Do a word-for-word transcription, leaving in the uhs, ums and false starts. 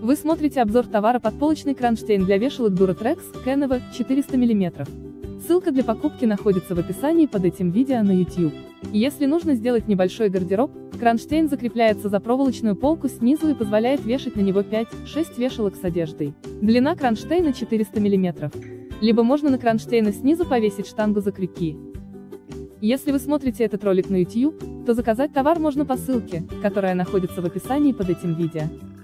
Вы смотрите обзор товара подполочный кронштейн для вешалок Duratrax Kenove четыреста миллиметров. Ссылка для покупки находится в описании под этим видео на YouTube. Если нужно сделать небольшой гардероб, кронштейн закрепляется за проволочную полку снизу и позволяет вешать на него пять-шесть вешалок с одеждой. Длина кронштейна четыреста миллиметров. Либо можно на кронштейна снизу повесить штангу за крюки. Если вы смотрите этот ролик на YouTube, то заказать товар можно по ссылке, которая находится в описании под этим видео.